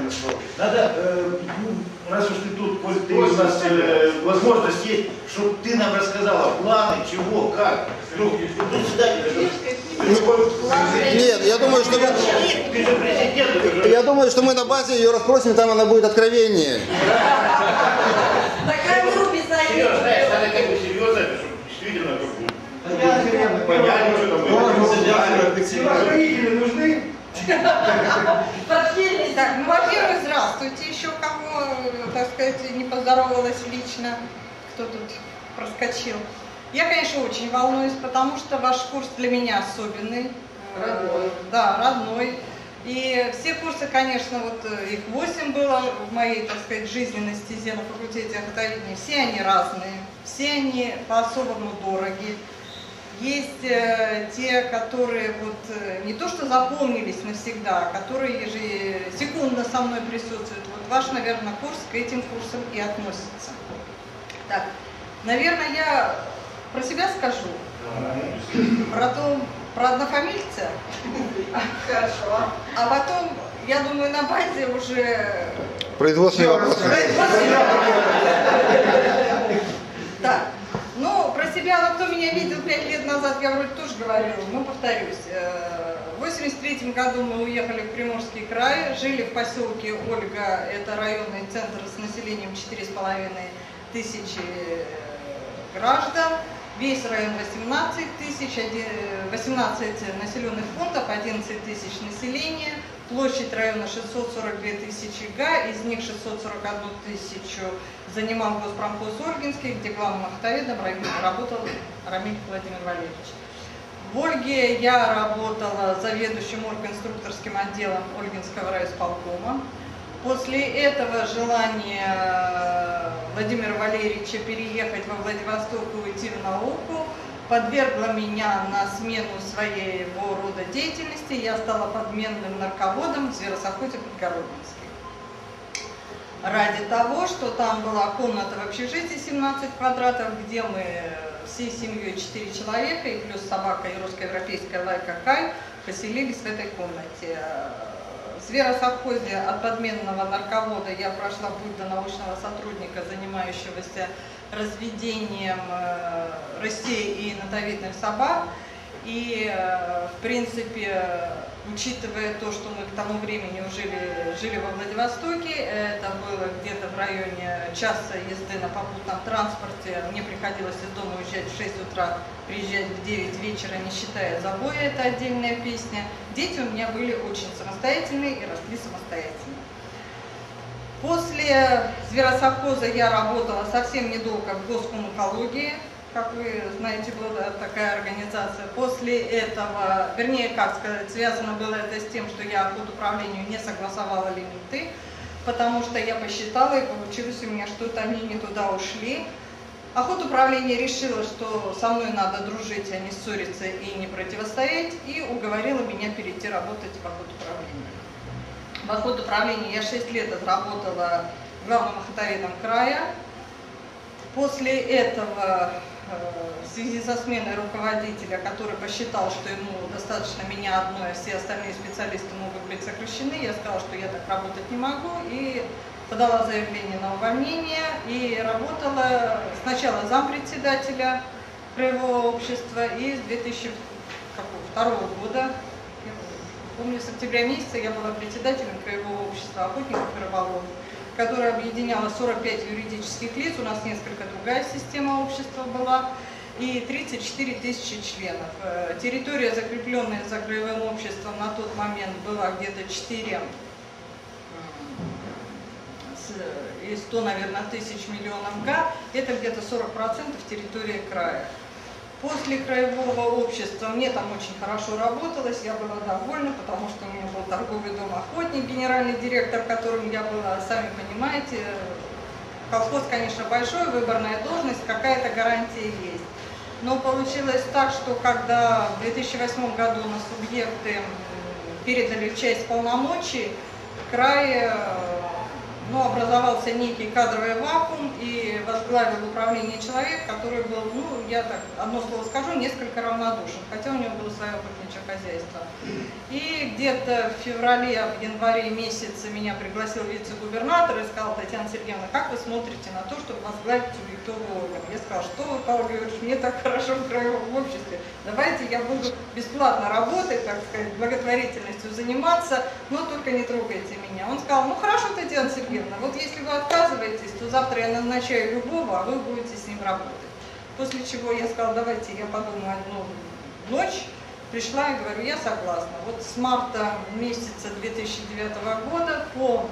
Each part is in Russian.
Надо, раз уж ты тут, коль ты у нас возможность есть, чтобы ты нам рассказала планы, чего, как. Ну, тут сюда Нет, я думаю, что мы на базе ее расспросим, там она будет откровеннее. Такая группе зайдет. Серьезно, знаешь, надо как бы серьезно, чтобы действительно понять, что там Родители нужны? Подхильность. Так, ну, во-первых, здравствуйте. Еще кому, так сказать, не поздоровалась лично, кто тут проскочил. Я, конечно, очень волнуюсь, потому что ваш курс для меня особенный. Родной. Да, родной. И все курсы, конечно, вот их 8 было в моей, так сказать, жизненной стезе на факультете охотоведения. Все они разные, все они по-особому дороги. Есть те, которые вот не то что запомнились навсегда, а которые ежесекундно со мной присутствуют. Вот ваш, наверное, курс к этим курсам и относится. Так, наверное, я про себя скажу. Про однофамильца. Хорошо. А потом, я думаю, на базе уже... Производственный вопрос. Так, ну, про себя, ну, кто меня видел 5 лет назад, я вроде тоже говорила, но повторюсь. В 1983 году мы уехали в Приморский край, жили в поселке Ольга, это районный центр с населением 4,5 тысячи граждан. Весь район 18 тысяч, 18 населенных пунктов, 11 тысяч населения. Площадь района 642 тысячи га, из них 641 тысячу занимал госпромхоз Ольгинский, где главным охотоведом работал Рамиль Владимир Валерьевич. В Ольге я работала заведующим оргконструкторским отделом Ольгинского райисполкома. После этого желание Владимира Валерьевича переехать во Владивосток и уйти в науку подвергло меня на смену своего рода деятельности. Я стала подменным нарководом в зверосовхозе Подгороднинский. Ради того, что там была комната в общежитии 17 квадратов, где мы всей семьей 4 человека и плюс собака и русско-европейская лайка Кай поселились в этой комнате. В зверосовхозе от подменного нарковода я прошла путь до научного сотрудника, занимающегося разведением рысей и натовидных собак. И, в принципе, учитывая то, что мы к тому времени уже жили во Владивостоке, это было где-то в районе часа езды на попутном транспорте, мне приходилось из дома уезжать в 6 утра, приезжать в 9 вечера, не считая забоя, это отдельная песня. Дети у меня были очень самостоятельные и росли самостоятельно. После зверосовхоза я работала совсем недолго в госкомэкологии. Как вы знаете, была такая организация. После этого, вернее, как сказать, связано было это с тем, что я охотуправлению не согласовала лимиты, потому что я посчитала, и получилось у меня, что-то они не туда ушли. Охотуправление решило, что со мной надо дружить, а не ссориться и не противостоять, и уговорила меня перейти работать в охотуправление. В охотуправлении я 6 лет отработала главным охотоведом края. После этого, в связи со сменой руководителя, который посчитал, что ему достаточно меня одной, а все остальные специалисты могут быть сокращены, я сказала, что я так работать не могу, и подала заявление на увольнение, и работала сначала зампредседателя краевого общества, и с 2002 года, помню, с октября месяца я была председателем краевого общества охотников и рыболовов, которая объединяла 45 юридических лиц, у нас несколько другая система общества была, и 34 тысячи членов. Территория, закрепленная за краевым обществом, на тот момент была где-то 4 и 100, наверное, тысяч миллионов га, это где-то 40% территории края. После краевого общества мне там очень хорошо работалось, я была довольна, потому что у меня был торговый дом «Охотник», генеральный директор, которым я была, сами понимаете, колхоз, конечно, большой, выборная должность, какая-то гарантия есть. Но получилось так, что когда в 2008 году на субъекты передали часть полномочий, край но образовался некий кадровый вакуум, и возглавил управление человек, который был, ну, я так одно слово скажу, несколько равнодушен, хотя у него было свое охотничье хозяйство. И где-то в феврале, в январе месяце меня пригласил вице-губернатор и сказал: Татьяна Сергеевна, как вы смотрите на то, чтобы возглавить субъектовый орган? Я сказала: что вы, Павел Георгиевич, мне так хорошо в краевом обществе, давайте я буду бесплатно работать, так сказать, благотворительностью заниматься, но только не трогайте меня. Он сказал: ну хорошо, Татьяна Сергеевна, вот если вы отказываетесь, то завтра я назначаю любого, а вы будете с ним работать. После чего я сказала: давайте я подумаю одну ночь. Пришла и говорю: я согласна. Вот с марта месяца 2009 года по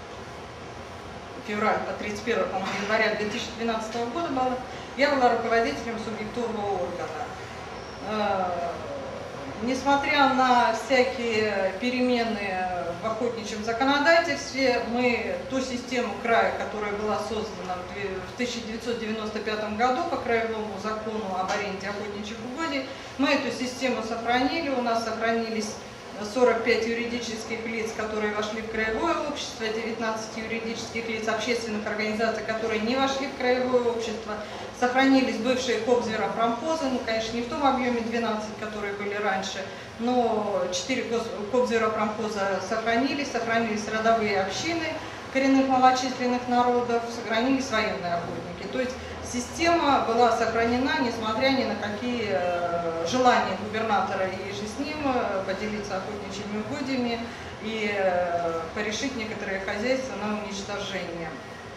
февраль, по 31 января 2012 года я была руководителем субъектового органа. Несмотря на всякие перемены в охотничьем законодательстве, мы ту систему края, которая была создана в 1995 году по краевому закону об аренде охотничьих угодий, мы эту систему сохранили. У нас сохранились 45 юридических лиц, которые вошли в краевое общество, 19 юридических лиц, общественных организаций, которые не вошли в краевое общество. Сохранились бывшие кобзеропромхозы, ну, конечно, не в том объеме 12, которые были раньше, но 4 кобзеропромхоза сохранились родовые общины коренных малочисленных народов, сохранились военные охотники. То есть система была сохранена, несмотря ни на какие желания губернатора и же с ним поделиться охотничьими угодьями и порешить некоторые хозяйства на уничтожение.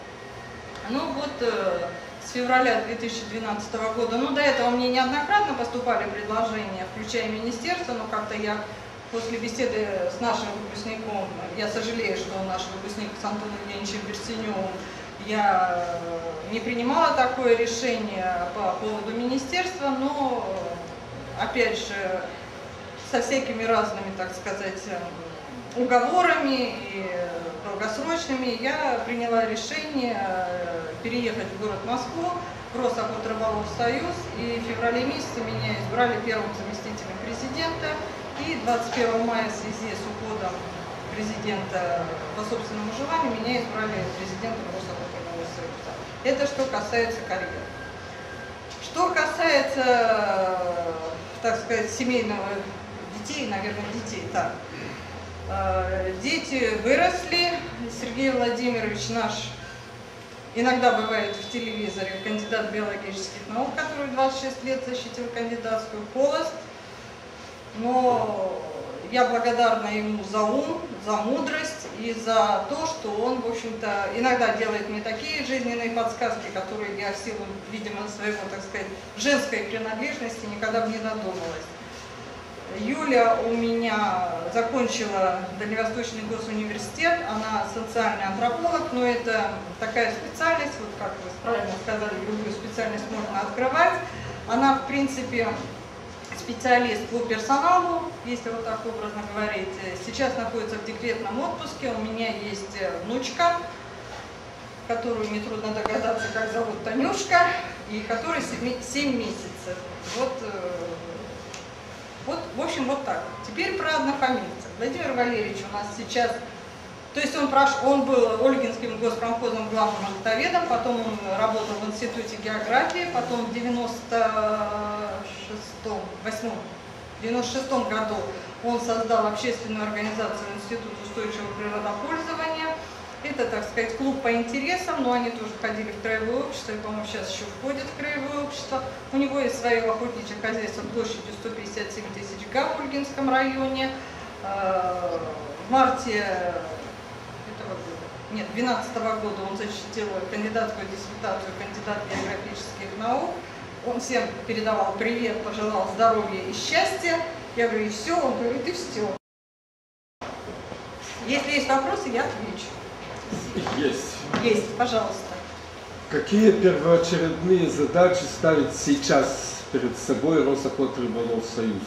Ну вот с февраля 2012 года, ну до этого мне неоднократно поступали предложения, включая министерство, но как-то я после беседы с нашим выпускником, я сожалею, что наш выпускник с Антоном Евгеньевичем Берсеневым, я не принимала такое решение по поводу министерства, но, опять же, со всякими разными, так сказать, уговорами и долгосрочными я приняла решение переехать в город Москву, в Росохотрыболовсоюз, и в феврале месяце меня избрали первым заместителем президента, и 21 мая в связи с уходом президента по собственному желанию меня избрали президентом Росохотрыболовсоюза. Это что касается карьеры. Что касается, так сказать, семейного детей, наверное, детей, так. Дети выросли. Сергей Владимирович наш иногда бывает в телевизоре, кандидат биологических наук, который 26 лет защитил кандидатскую, холост. Но я благодарна ему за ум, за мудрость и за то, что он, в общем-то, иногда делает мне такие жизненные подсказки, которые я в силу, видимо, своего, так сказать, женской принадлежности никогда бы не додумалась. Юля у меня закончила Дальневосточный госуниверситет, она социальный антрополог, но это такая специальность, вот как вы правильно сказали, любую специальность можно открывать. Она, в принципе, специалист по персоналу, если вот так образно говорить. Сейчас находится в декретном отпуске, у меня есть внучка, которую нетрудно догадаться, как зовут, Танюшка, и которой 7 месяцев. Вот, в общем, вот так. Теперь про однофамильцев. Владимир Валерьевич у нас сейчас, то есть он был Ольгинским госпромхозом главным охотоведом, потом он работал в Институте географии, потом в 96 году он создал общественную организацию Институт устойчивого природопользования. Это, так сказать, клуб по интересам, но они тоже входили в краевое общество, и, по-моему, сейчас еще входят в краевое общество. У него есть свое охотничье хозяйство площадью 157 тысяч га в Ольгинском районе. В марте этого года, нет, 2012 года он защитил кандидатскую диссертацию, кандидат географических наук. Он всем передавал привет, пожелал здоровья и счастья. Я говорю: и все? Он говорит: и все. Если есть вопросы, я отвечу. Есть. Есть, пожалуйста. Какие первоочередные задачи ставит сейчас перед собой Росохотрыболовсоюз?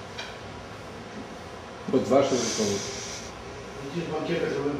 Под вашим руководством.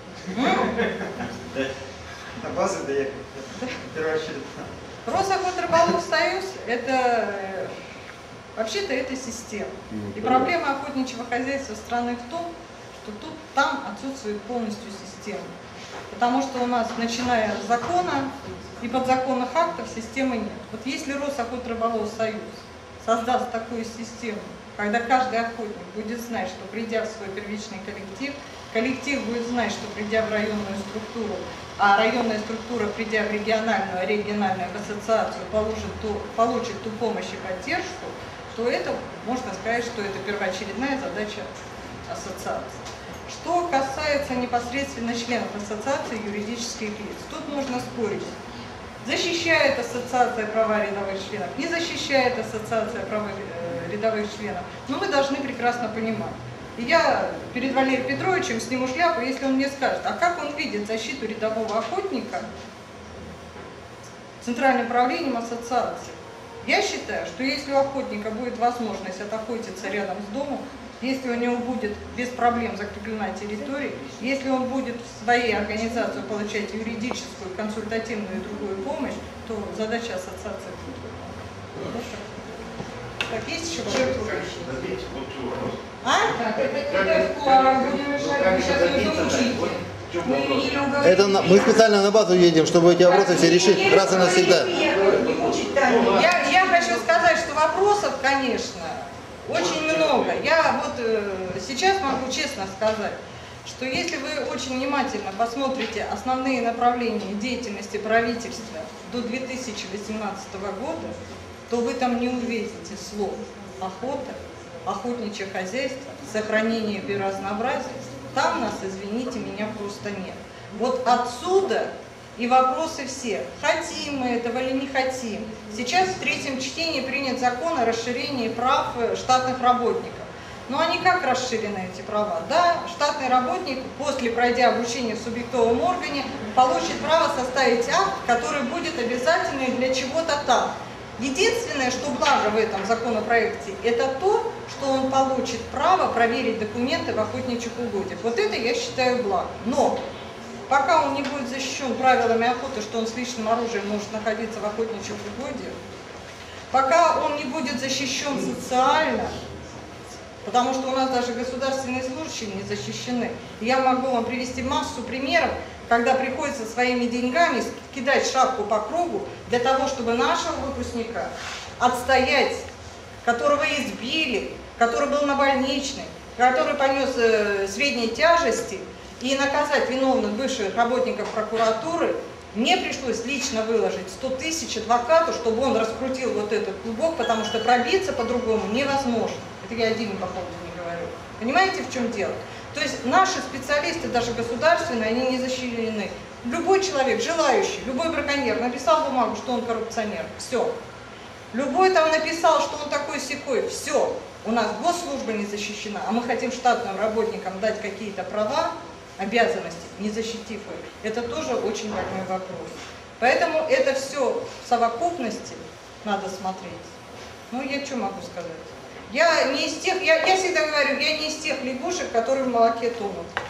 На базу доехать. Первоочередно. Росохотрыболовсоюз – это вообще-то это система. И проблема охотничьего хозяйства страны в том, что там отсутствует полностью система. Потому что у нас, начиная с закона и подзаконных актов, системы нет. Вот если Росохотрыболов Союз создаст такую систему, когда каждый охотник будет знать, что придя в свой первичный коллектив, коллектив будет знать, что придя в районную структуру, а районная структура, придя в региональную, а региональную в ассоциацию, получит ту помощь и поддержку, то это, можно сказать, что это первоочередная задача ассоциации. Что касается непосредственно членов ассоциации юридических лиц, тут можно спорить. Защищает ассоциация права рядовых членов, не защищает ассоциация права рядовых членов. Но мы должны прекрасно понимать. И я перед Валерием Петровичем сниму шляпу, если он мне скажет, а как он видит защиту рядового охотника центральным правлением ассоциации. Я считаю, что если у охотника будет возможность отохотиться рядом с домом, если у него будет без проблем закреплена территория, если он будет в своей организации получать юридическую, консультативную и другую помощь, то задача ассоциации будет выполнена. Так, есть еще вопросы? Это мы специально на базу едем, чтобы эти вопросы все решить раз и навсегда. Я хочу сказать, что вопросов, конечно, очень много. Я вот сейчас могу честно сказать, что если вы очень внимательно посмотрите основные направления деятельности правительства до 2018 года, то вы там не увидите слов охота, охотничье хозяйство, сохранение биоразнообразия. Там нас, извините меня, просто нет. Вот отсюда и вопросы все. Хотим мы этого или не хотим. Сейчас в третьем чтении принят закон о расширении прав штатных работников. Но они как расширены, эти права? Да, штатный работник, после пройдя обучение в субъектовом органе, получит право составить акт, который будет обязательный для чего-то там. Единственное, что благо в этом законопроекте, это то, что он получит право проверить документы в охотничьих угодьях. Вот это я считаю благо. Но пока он не будет защищен правилами охоты, что он с личным оружием может находиться в охотничьих угодьях, пока он не будет защищен социально, потому что у нас даже государственные служащие не защищены. Я могу вам привести массу примеров, когда приходится своими деньгами кидать шапку по кругу для того, чтобы нашего выпускника отстоять, которого избили, который был на больничной, который понес средней тяжести, и наказать виновных бывших работников прокуратуры, мне пришлось лично выложить 100 тысяч адвокату, чтобы он раскрутил вот этот клубок, потому что пробиться по-другому невозможно. Это я один по поводу не говорю. Понимаете, в чем дело? То есть наши специалисты, даже государственные, они не защищены. Любой человек, желающий, любой браконьер написал бумагу, что он коррупционер, все. Любой там написал, что он такой-сякой, все. У нас госслужба не защищена, а мы хотим штатным работникам дать какие-то права, обязанности, не защитив их. Это тоже очень важный вопрос. Поэтому это все в совокупности надо смотреть. Ну, я что могу сказать? Я не из тех, я всегда говорю, я не из тех лягушек, которые в молоке тонут.